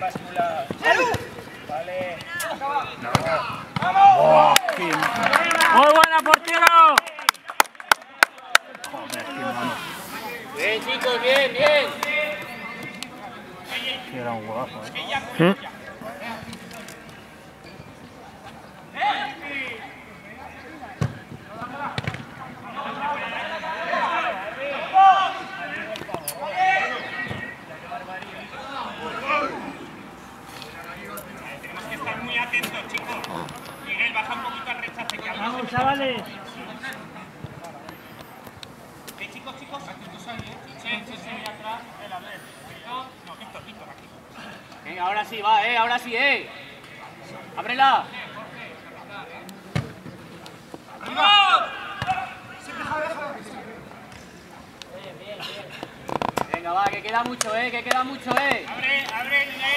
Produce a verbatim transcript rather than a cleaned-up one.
bascula. Vale. ¡Vamos! ¡Muy buena, portero! Joder, qué mano. Bien, chicos, bien, bien. Sí, era un golazo, ¿eh? ¿Mm? Tenemos que estar muy atentos, chicos. Miguel, baja un poquito al rechace. Que ¡Vamos, chavales! ¿Qué, chicos, chicos? Atentos ahí, ¿eh? Sí, sí, sí, atrás. A ver, no, Víctor, Víctor, aquí. Venga, ahora sí, va, eh, ahora sí, eh. ¡Ábrela! Venga, va, que queda mucho, eh, que queda mucho, eh. Abre, abre,